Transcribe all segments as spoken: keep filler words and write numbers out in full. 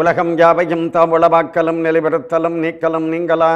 உலகம் யாவையும் தாவுளவாக்கலும் நிலைபெறுத்தலும் நீக்கலும் நீங்களா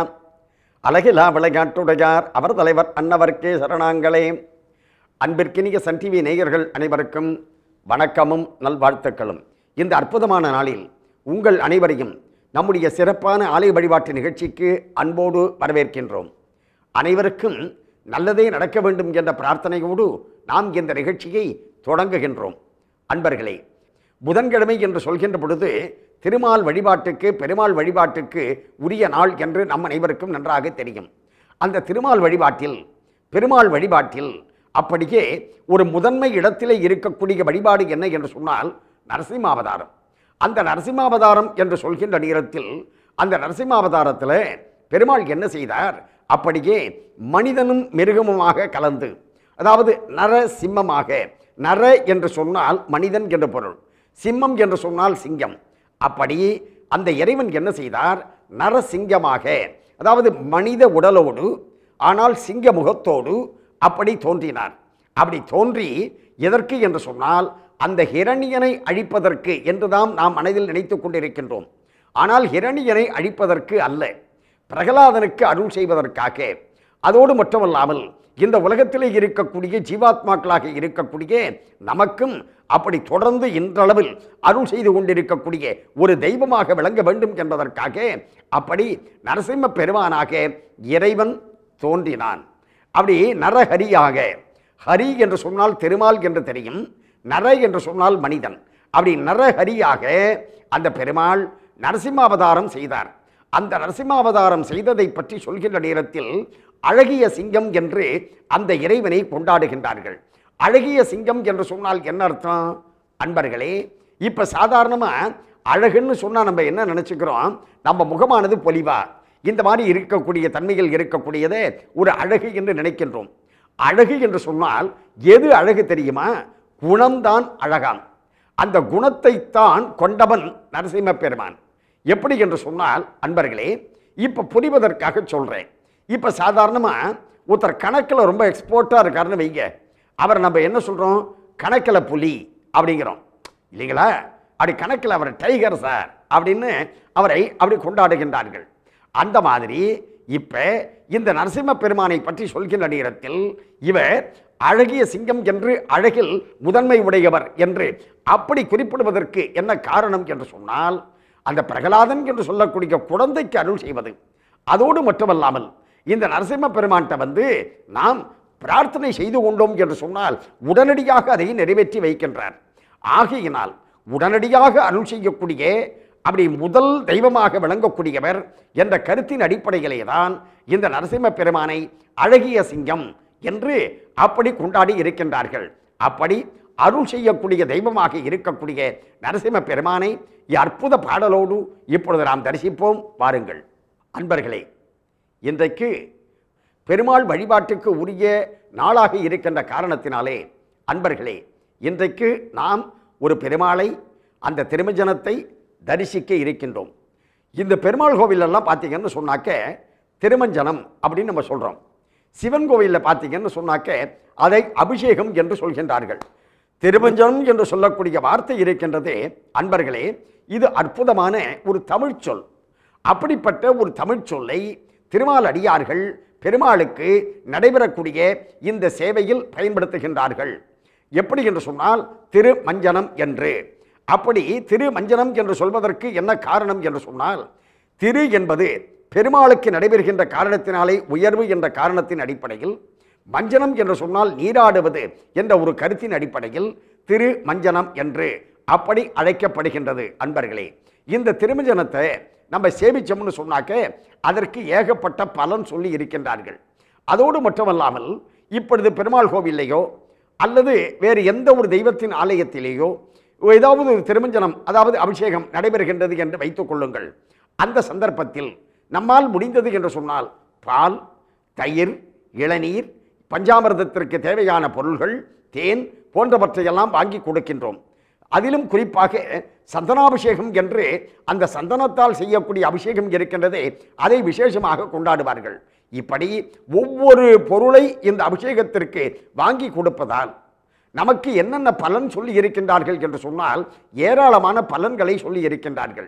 அழகிலா விளையாட்டுடையார் அவர் தலைவர் அன்னவர்க்கே சரணாங்களே. அன்பிற்கினிய சன் டிவி நேயர்கள் அனைவருக்கும் வணக்கமும் நல்வாழ்த்துக்களும். இந்த அற்புதமான நாளில் உங்கள் அனைவரையும் நம்முடைய சிறப்பான ஆலய வழிபாட்டு நிகழ்ச்சிக்கு அன்போடு வரவேற்கின்றோம். அனைவருக்கும் நல்லதே நடக்க வேண்டும் என்ற பிரார்த்தனையோடு நாம் இந்த நிகழ்ச்சியை தொடங்குகின்றோம். அன்பர்களே, புதன்கிழமை என்று சொல்கின்ற பொழுது திருமால் வழிபாட்டுக்கு பெருமாள் வழிபாட்டுக்கு உரிய நாள் என்று நம் அனைவருக்கும் நன்றாக தெரியும். அந்த திருமால் வழிபாட்டில் பெருமாள் வழிபாட்டில் அப்படியே ஒரு முதன்மை இடத்திலே இருக்கக்கூடிய வழிபாடு என்ன என்று சொன்னால் நரசிம்மாவதாரம். அந்த நரசிம்மாவதாரம் என்று சொல்கின்ற நேரத்தில் அந்த நரசிம்மாவதாரத்தில் பெருமாள் என்ன செய்தார்? அப்படியே மனிதனும் மிருகமுமாக கலந்து, அதாவது நர சிம்மமாக, நர என்று சொன்னால் மனிதன் என்று பொருள், சிம்மம் என்று சொன்னால் சிங்கம். அப்படி அந்த இறைவன் என்ன செய்தார்? நரசிங்கமாக, அதாவது மனித உடலோடு ஆனால் சிங்க முகத்தோடு அப்படி தோன்றினார். அப்படி தோன்றி எதற்கு என்று சொன்னால் அந்த ஹிரணியனை அழிப்பதற்கு என்றுதான் நாம் மனதில் நினைத்து கொண்டிருக்கின்றோம். ஆனால் ஹிரணியனை அழிப்பதற்கு அல்ல, பிரகலாதனுக்கு அருள் செய்வதற்காக. அதோடு மட்டுமல்லாமல் இந்த உலகத்திலே இருக்கக்கூடிய ஜீவாத்மாக்களாக இருக்கக்கூடிய நமக்கும் அப்படி தொடர்ந்து இன்றளவில் அருள் செய்து கொண்டிருக்கக்கூடிய ஒரு தெய்வமாக விளங்க வேண்டும் என்பதற்காக அப்படி நரசிம்ம பெருமானாக இறைவன் தோன்றினான். அப்படி நரஹரியாக, ஹரி என்று சொன்னால் திருமால் என்று தெரியும், நர என்று சொன்னால் மனிதன். அப்படி நரஹரியாக அந்த பெருமாள் நரசிம்மாவதாரம் செய்தார். அந்த நரசிம்மாவதாரம் செய்ததை பற்றி சொல்கின்ற நேரத்தில் அழகிய சிங்கம் என்று அந்த இறைவனை கொண்டாடுகின்றார்கள். அழகிய சிங்கம் என்று சொன்னால் என்ன அர்த்தம் அன்பர்களே? இப்போ சாதாரணமாக அழகுன்னு சொன்னால் நம்ம என்ன நினச்சிக்கிறோம்? நம்ம முகமானது பொலிவா இந்த மாதிரி இருக்கக்கூடிய தன்மைகள் இருக்கக்கூடியதே ஒரு அழகு என்று நினைக்கின்றோம். அழகு என்று சொன்னால் எது அழகு தெரியுமா? குணம்தான் அழகாம். அந்த குணத்தைத்தான் கொண்டவன் நரசிம்ம பெருமான். எப்படி என்று சொன்னால் அன்பர்களே, இப்போ புரிவதற்காக சொல்கிறேன். இப்போ சாதாரணமாக ஒருத்தர் கணக்கில் ரொம்ப எக்ஸ்போர்ட்டாக இருக்காருன்னு வைங்க, அவர் நம்ம என்ன சொல்கிறோம்? கணக்கில் புலி அப்படிங்கிறோம் இல்லைங்களா? அப்படி கணக்கில் அவர் டைகர் சார் அப்படின்னு அவரை அப்படி கொண்டாடுகின்றார்கள். அந்த மாதிரி இப்போ இந்த நரசிம்ம பெருமானை பற்றி சொல்கின்ற நேரத்தில் இவர் அழகிய சிங்கம் என்று, அழகில் முதன்மை உடையவர் என்று அப்படி குறிப்பிடுவதற்கு என்ன காரணம் என்று சொன்னால் அந்த பிரகலாதன் என்று சொல்லக்கூடிய குழந்தைக்கு அருள் செய்வது. அதோடு மட்டுமல்லாமல் இந்த நரசிம்ம பெருமான்கிட்ட வந்து நாம் பிரார்த்தனை செய்து கொண்டோம் என்று சொன்னால் உடனடியாக அதை நிறைவேற்றி வைக்கின்றார். ஆகையினால் உடனடியாக அருள் செய்யக்கூடிய அப்படி முதல் தெய்வமாக விளங்கக்கூடியவர் என்ற கருத்தின் அடிப்படையிலே தான் இந்த நரசிம்ம பெருமானை அழகிய சிங்கம் என்று அப்படி கொண்டாடி இருக்கின்றார்கள். அப்படி அருள் செய்யக்கூடிய தெய்வமாக இருக்கக்கூடிய நரசிம்ம பெருமானை அற்புத பாடலோடு இப்பொழுது நாம் தரிசிப்போம். வாருங்கள் அன்பர்களே, இன்றைக்கு பெருமாள் வழிபாட்டுக்கு உரிய நாளாக இருக்கின்ற காரணத்தினாலே அன்பர்களே, இன்றைக்கு நாம் ஒரு பெருமாளை, அந்த திருமஞ்சனத்தை தரிசிக்க இருக்கின்றோம். இந்த பெருமாள் கோவிலெல்லாம் பார்த்தீங்கன்னு சொன்னாக்க திருமஞ்சனம் அப்படின்னு நம்ம சொல்கிறோம். சிவன் கோவிலில் பார்த்தீங்கன்னு சொன்னாக்க அதை அபிஷேகம் என்று சொல்கின்றார்கள். திருமஞ்சனம் என்று சொல்லக்கூடிய வார்த்தை இருக்கின்றதே அன்பர்களே, இது அற்புதமான ஒரு தமிழ் சொல். அப்படிப்பட்ட ஒரு தமிழ் சொல்லை திருமால் அடியார்கள் பெருமாளுக்கு நடைபெறக்கூடிய இந்த சேவையில் பயன்படுத்துகின்றார்கள். எப்படி என்று சொன்னால் திருமஞ்சனம் என்று. அப்படி திருமஞ்சனம் என்று சொல்வதற்கு என்ன காரணம் என்று சொன்னால், திரு என்பது பெருமாளுக்கு நடைபெறுகின்ற காரணத்தினாலே உயர்வு என்ற காரணத்தின் அடிப்படையில், மஞ்சனம் என்று சொன்னால் நீராடுவது என்ற ஒரு கருத்தின் அடிப்படையில் திரு மஞ்சனம் என்று அப்படி அழைக்கப்படுகின்றது. அன்பர்களே, இந்த திருமஞ்சனத்தை நம்ம சேவிச்சோம்னு சொன்னாக்க அதற்கு ஏகப்பட்ட பலன் சொல்லி இருக்கின்றார்கள். அதோடு மட்டுமல்லாமல் இப்பொழுது பெருமாள் கோவிலையோ அல்லது வேறு எந்த ஒரு தெய்வத்தின் ஆலயத்திலேயோ ஏதாவது ஒரு திருமஞ்சனம், அதாவது அபிஷேகம் நடைபெறுகின்றது என்று வைத்துக் கொள்ளுங்கள். அந்த சந்தர்ப்பத்தில் நம்மால் முடிந்தது என்று சொன்னால் பால், தயிர், இளநீர், பஞ்சாமிர்தத்திற்கு தேவையான பொருள்கள், தேன் போன்றவற்றையெல்லாம் வாங்கி கொடுக்கின்றோம். அதிலும் குறிப்பாக சந்தனாபிஷேகம் என்று அந்த சந்தனத்தால் செய்யக்கூடிய அபிஷேகம் இருக்கின்றதே, அதை விசேஷமாக கொண்டாடுவார்கள். இப்படி ஒவ்வொரு பொருளை இந்த அபிஷேகத்திற்கு வாங்கி கொடுப்பதால் நமக்கு என்னென்ன பலன் சொல்லி இருக்கின்றார்கள் என்று சொன்னால் ஏராளமான பலன்களை சொல்லி இருக்கின்றார்கள்.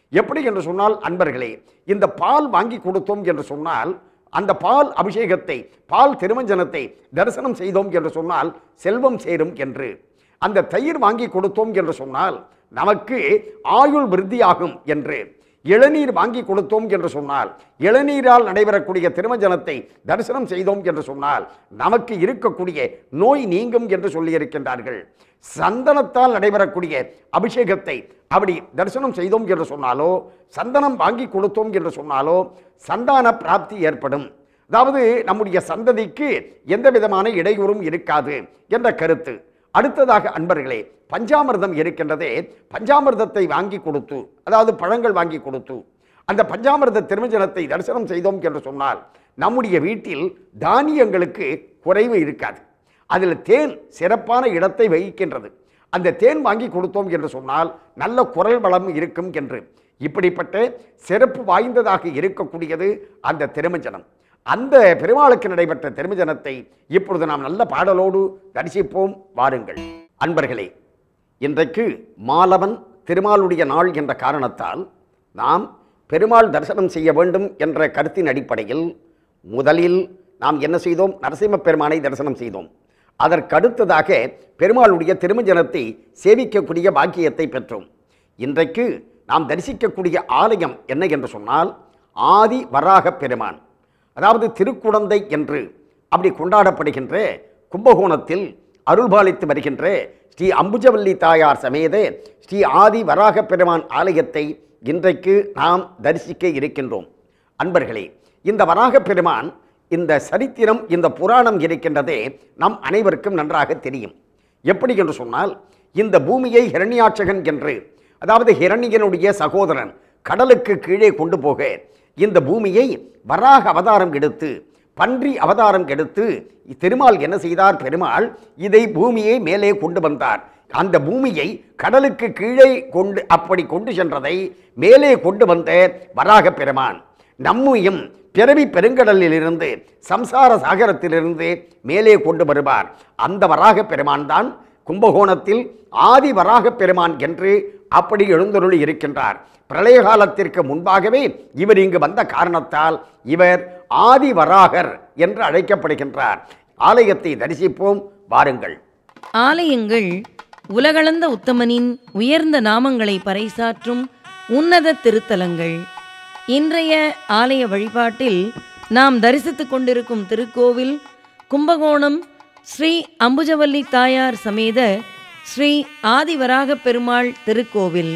எப்படி என்று சொன்னால் அன்பர்களே, இந்த பால் வாங்கி கொடுத்தோம் என்று சொன்னால், அந்த பால் அபிஷேகத்தை, பால் திருமஞ்சனத்தை தரிசனம் செய்தோம் என்று சொன்னால் செல்வம் சேரும் என்று, அந்த தயிர் வாங்கி கொடுத்தோம் என்று சொன்னால் நமக்கு ஆயுள் விருத்தியாகும் என்று, இளநீர் வாங்கி கொடுத்தோம் என்று சொன்னால், இளநீரால் நடைபெறக்கூடிய திருமஞ்சனத்தை தரிசனம் செய்தோம் என்று சொன்னால் நமக்கு இருக்கக்கூடிய நோய் நீங்கும் என்று சொல்லியிருக்கின்றார்கள். சந்தனத்தால் நடைபெறக்கூடிய அபிஷேகத்தை அப்படி தரிசனம் செய்தோம் என்று சொன்னாலோ, சந்தனம் வாங்கி கொடுத்தோம் என்று சொன்னாலோ சந்தான பிராப்தி ஏற்படும். அதாவது நம்முடைய சந்ததிக்கு எந்த விதமான இடையூறும் இருக்காது என்ற கருத்து. அடுத்ததாக அன்பர்களே, பஞ்சாமிர்தம் இருக்கின்றதே, பஞ்சாமிர்தத்தை வாங்கி கொடுத்து, அதாவது பழங்கள் வாங்கி கொடுத்து அந்த பஞ்சாமிர்த திருமஞ்சனத்தை தரிசனம் செய்தோம் என்று சொன்னால் நம்முடைய வீட்டில் தானியங்களுக்கு குறைவு இருக்காது. அதில் தேன் சிறப்பான இடத்தை வகிக்கின்றது. அந்த தேன் வாங்கி கொடுத்தோம் என்று சொன்னால் நல்ல குரல் வளம் இருக்கும் என்று, இப்படிப்பட்ட சிறப்பு வாய்ந்ததாக இருக்கக்கூடியது அந்த திருமஞ்சனம். அந்த பெருமாளுக்கு நடைபெற்ற திருமஞ்சனத்தை இப்பொழுது நாம் நல்ல பாடலோடு தரிசிப்போம், வாருங்கள். அன்பர்களே, இன்றைக்கு மாலவன் திருமாலுடைய நாள் என்ற காரணத்தால் நாம் பெருமாள் தரிசனம் செய்ய வேண்டும் என்ற கருத்தின் அடிப்படையில் முதலில் நாம் என்ன செய்தோம்? நரசிம்ம பெருமானை தரிசனம் செய்தோம். அதற்கடுத்ததாக பெருமாளுடைய திருமஞ்சனத்தை சேவிக்கக்கூடிய பாக்கியத்தை பெற்றோம். இன்றைக்கு நாம் தரிசிக்கக்கூடிய ஆலயம் என்ன என்று சொன்னால் ஆதி வராக பெருமான், அதாவது திருக்குடந்தை என்று அப்படி கொண்டாடப்படுகின்ற கும்பகோணத்தில் அருள்பாலித்து வருகின்ற ஸ்ரீ அம்புஜவல்லி தாயார் சமேத ஸ்ரீ ஆதி வராக பெருமான் ஆலயத்தை இன்றைக்கு நாம் தரிசிக்க இருக்கின்றோம். அன்பர்களே, இந்த வராக பெருமான், இந்த சரித்திரம், இந்த புராணம் இருக்கின்றதே நம் அனைவருக்கும் நன்றாக தெரியும். எப்படி என்று சொன்னால், இந்த பூமியை ஹிரண்யாட்சகன் என்று, அதாவது ஹிரண்யனுடைய சகோதரன் கடலுக்கு கீழே கொண்டு போக இந்த பூமியை வராக அவதாரம் எடுத்து, பன்றி அவதாரம் எடுத்து திருமால் என்ன செய்தார்? பெருமாள் இதை பூமியை மேலே கொண்டு வந்தார். அந்த பூமியை கடலுக்கு கீழே கொண்டு அப்படி கொண்டு சென்றதை மேலே கொண்டு வந்த வராக பெருமான் நம்மையும் பிறவி பெருங்கடலிலிருந்து, சம்சார சாகரத்திலிருந்து மேலே கொண்டு வருவார். அந்த வராக பெருமான் தான் கும்பகோணத்தில் ஆதி வராக பெருமான் என்று அப்படி எழுந்தருளி இருக்கின்றார். பிரளய காலத்திற்கு முன்பாகவே இவர் இங்கு வந்த காரணத்தால் இவர் ஆதி வராகர் என்று அழைக்கப்படுகின்றார். ஆலயத்தை தரிசிப்போம், வாருங்கள். ஆலயங்கள் உலகளந்த உத்தமனின் உயர்ந்த நாமங்களை பறைசாற்றும் உன்னத திருத்தலங்கள். இன்றைய ஆலய வழிபாட்டில் நாம் தரிசித்துக் கொண்டிருக்கும் திருக்கோவில் கும்பகோணம் ஸ்ரீ அம்புஜவல்லி தாயார் சமேத ஸ்ரீ ஆதிவராக பெருமாள் திருக்கோவில்.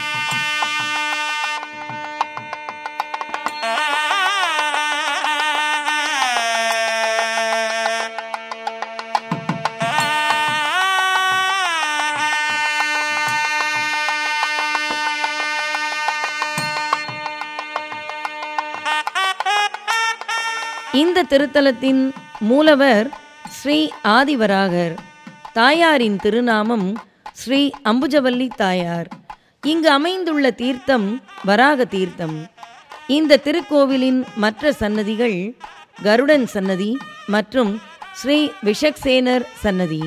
இந்த திருத்தலத்தின் மூலவர் ஸ்ரீ ஆதிவராகர். தாயாரின் திருநாமம் ஸ்ரீ அம்புஜவல்லி தாயார். இங்கு அமைந்துள்ள தீர்த்தம் வராக தீர்த்தம். இந்த திருக்கோவிலின் மற்ற சன்னதிகள் கருடன் சன்னதி மற்றும் ஸ்ரீ விஷக்சேனர் சன்னதி.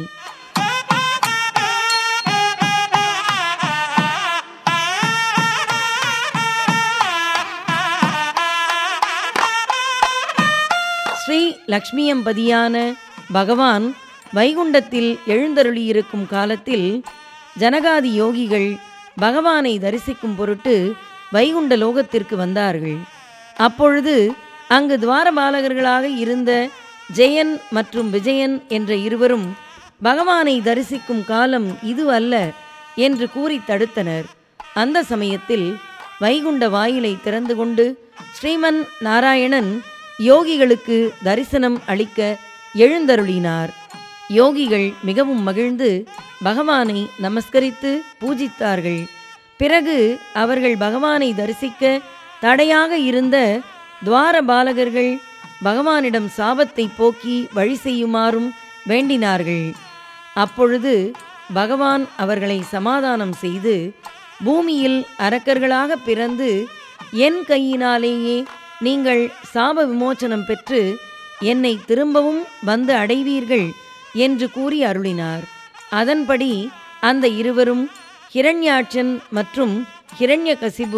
ஸ்ரீ லக்ஷ்மியம்பதியான பகவான் வைகுண்டத்தில் எழுந்தருளியிருக்கும் காலத்தில் ஜனகாதி யோகிகள் பகவானை தரிசிக்கும் பொருட்டு வைகுண்ட லோகத்திற்கு வந்தார்கள். அப்பொழுது அங்கு துவாரபாலகர்களாக இருந்த ஜெயன் மற்றும் விஜயன் என்ற இருவரும் பகவானை தரிசிக்கும் காலம் இது அல்ல என்று கூறி தடுத்தனர். அந்த சமயத்தில் வைகுண்ட வாயிலை திறந்து கொண்டு ஸ்ரீமன் நாராயணன் யோகிகளுக்கு தரிசனம் அளிக்க எழுந்தருளினார். யோகிகள் மிகவும் மகிழ்ந்து பகவானை நமஸ்கரித்து பூஜித்தார்கள். பிறகு அவர்கள் பகவானை தரிசிக்க தடையாக இருந்த துவாரபாலகர்கள் பகவானிடம் சாபத்தை போக்கி வழி செய்யுமாறும் வேண்டினார்கள். அப்பொழுது பகவான் அவர்களை சமாதானம் செய்து, பூமியில் அரக்கர்களாக பிறந்து என் கையினாலேயே நீங்கள் சாப விமோச்சனம் பெற்று என்னை திரும்பவும் வந்து அடைவீர்கள் என்று கூறி அருளினார். அதன்படி அந்த இருவரும் ஹிரண்யாட்சன் மற்றும் ஹிரண்யகசிபு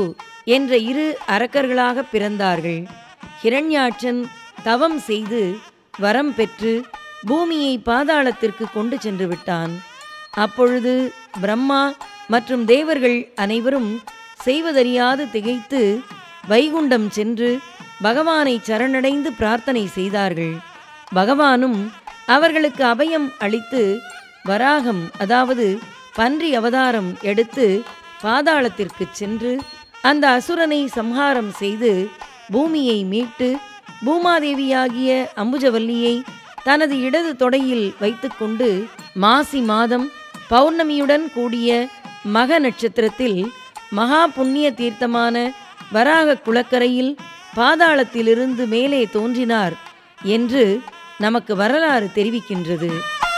என்ற இரு அரக்கர்களாக பிறந்தார்கள். ஹிரண்யாட்சன் தவம் செய்து வரம் பெற்று பூமியை பாதாளத்திற்கு கொண்டு சென்று விட்டான். அப்பொழுது பிரம்மா மற்றும் தேவர்கள் அனைவரும் செய்வதறியாது திகைத்து வைகுண்டம் சென்று பகவானை சரணடைந்து பிரார்த்தனை செய்தார்கள். பகவானும் அவர்களுக்கு அபயம் அளித்து வராகம், அதாவது பன்றி அவதாரம் எடுத்து பாதாளத்திற்கு சென்று அந்த அசுரனை சம்ஹாரம் செய்து பூமியை மீட்டு பூமாதேவியாகிய அம்புஜவல்லியை தனது இடது தொடையில் வைத்துக்கொண்டு மாசி மாதம் பௌர்ணமியுடன் கூடிய மக நட்சத்திரத்தில் மகா புண்ணிய தீர்த்தமான வராக குளக்கரையில் பாதாளத்திலிருந்து மேலே தோன்றினார் என்று நமக்கு வரலாறு தெரிவிக்கின்றது.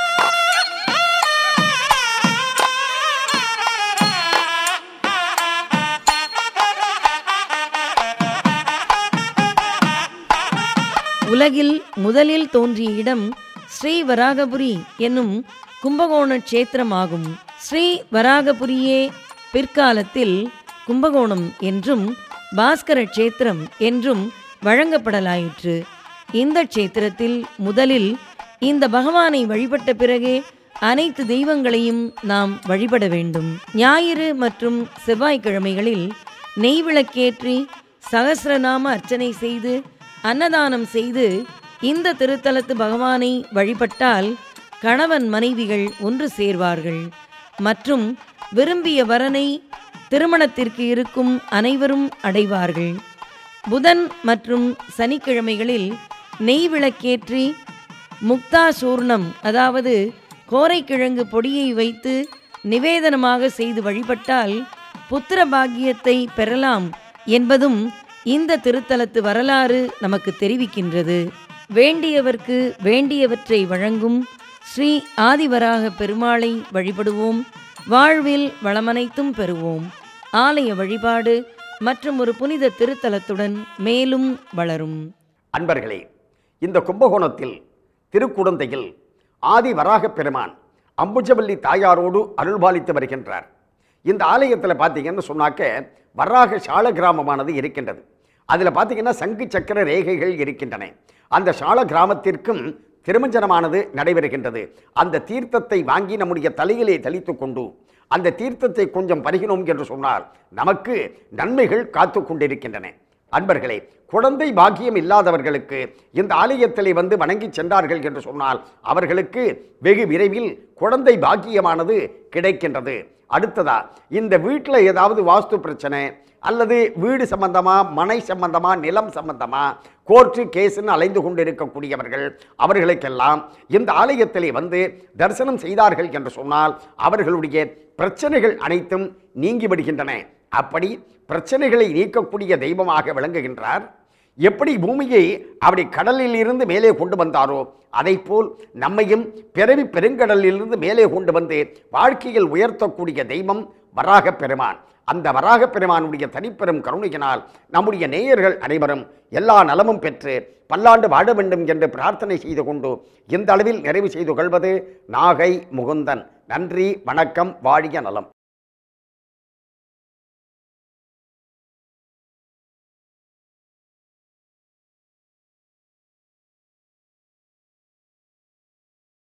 உலகில் முதலில் தோன்றிய இடம் ஸ்ரீ வராகபுரி என்னும் கும்பகோண க்ஷேத்திரமாகும். ஸ்ரீ வராகபுரியே பிற்காலத்தில் கும்பகோணம் என்றும் பாஸ்கர க்ஷேத்திரம் என்றும் வழங்கப்படலாயிற்று. இந்த க்ஷேத்திரத்தில் முதலில் இந்த பகவானை வழிபட்ட பிறகே அனைத்து தெய்வங்களையும் நாம் வழிபட வேண்டும். ஞாயிறு மற்றும் செவ்வாய்க்கிழமைகளில் நெய் விளக்கேற்றி சகஸ்ரநாம அர்ச்சனை செய்து அன்னதானம் செய்து இந்த திருத்தலத்து பகவானை வழிபட்டால் கணவன் மனைவிகள் ஒன்று சேர்வார்கள் மற்றும் விரும்பிய வரனை திருமணத்திற்கு இருக்கும் அனைவரும் அடைவார்கள். புதன் மற்றும் சனிக்கிழமைகளில் நெய் விளக்கேற்றி முக்தா சூர்ணம், அதாவது கோரைக்கிழங்கு பொடியை வைத்து நிவேதனமாக செய்து வழிபட்டால் புத்திர பாக்கியத்தை பெறலாம் என்பதும் இந்த திருத்தலத்து வரலாறு நமக்கு தெரிவிக்கின்றது. வேண்டியவர்க்கு வேண்டியவற்றை வழங்கும் ஸ்ரீ ஆதிவராக பெருமாளை வழிபடுவோம். வாழ்வில் வளமனைத்தும் பெறுவோம். ஆலய வழிபாடு மற்றும் ஒரு புனித திருத்தலத்துடன் மேலும் வளரும். அன்பர்களே, இந்த கும்பகோணத்தில் திருக்குடந்தையில் ஆதிவராக பெருமான் அம்புஜவல்லி தாயாரோடு அருள்பாலித்து வருகின்றார். இந்த ஆலயத்தில் பார்த்தீங்கன்னு சொன்னாக்க வராக சால கிராமமானது இருக்கின்றது. அதில் பார்த்தீங்கன்னா சங்கு சக்கர ரேகைகள் இருக்கின்றன. அந்த சால கிராமத்திற்கும் திருமஞ்சனமானது நடைபெறுகின்றது. அந்த தீர்த்தத்தை வாங்கி நம்முடைய தலையிலே தெளித்து கொண்டு அந்த தீர்த்தத்தை கொஞ்சம் பருகினோம் என்று சொன்னால் நமக்கு நன்மைகள் காத்து கொண்டிருக்கின்றன. அன்பர்களே, குழந்தை பாக்கியம் இல்லாதவர்களுக்கு இந்த ஆலயத்திலே வந்து வணங்கி சென்றார்கள் என்று சொன்னால் அவர்களுக்கு வெகு விரைவில் குழந்தை பாக்கியமானது கிடைக்கின்றது. அடுத்ததா, இந்த வீட்டில் ஏதாவது வாஸ்து பிரச்சனை அல்லது வீடு சம்பந்தமா, மனை சம்பந்தமா, நிலம் சம்பந்தமா கோர்ட்டு கேஸ்ன்னு அலைந்து கொண்டிருக்கக்கூடியவர்கள் அவர்களுக்கெல்லாம் இந்த ஆலயத்திலே வந்து தரிசனம் செய்தார்கள் என்று சொன்னால் அவர்களுடைய பிரச்சனைகள் அனைத்தும் நீங்கிவிடுகின்றன. அப்படி பிரச்சனைகளை நீக்கக்கூடிய தெய்வமாக விளங்குகின்றார். எப்படி பூமியை அப்படி கடலில் இருந்து மேலே கொண்டு வந்தாரோ அதை போல் நம்மையும் பிறவி பெருங்கடலிலிருந்து மேலே கொண்டு வந்து வாழ்க்கையில் உயர்த்தக்கூடிய தெய்வம் வராக பெருமான். அந்த வராக பெருமானுடைய தனிப்பெரும் கருணையினால் நம்முடைய நேயர்கள் அனைவரும் எல்லா நலமும் பெற்று பல்லாண்டு வாழ வேண்டும் என்று பிரார்த்தனை செய்து கொண்டு இந்த அளவில் நிறைவு செய்து கொள்வது நாகை முகுந்தன். நன்றி, வணக்கம், வாழிய நலம்.